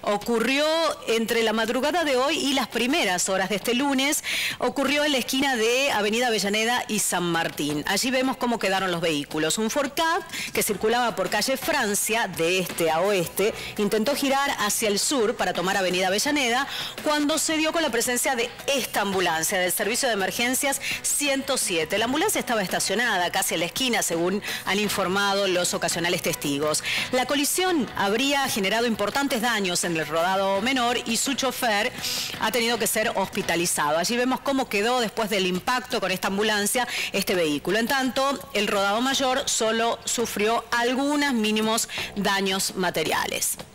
ocurrió entre la madrugada de hoy y las primeras horas de este lunes. Ocurrió en la esquina de Avenida Avellaneda y San Martín. Allí vemos cómo quedaron los vehículos. Un Ford Ka que circulaba por calle Francia, de este a oeste, intentó girar hacia el sur para tomar Avenida Avellaneda cuando se dio con la presencia de esta ambulancia del Servicio de Emergencias 107. La ambulancia estaba estacionada casi en la esquina, según han informado los ocasionales testigos. La colisión habría generado importantes daños en el rodado menor y su chofer ha tenido que ser hospitalizado. Allí vemos cómo quedó después del impacto con esta ambulancia este vehículo. En tanto, el rodado mayor solo sufrió algunos mínimos daños materiales.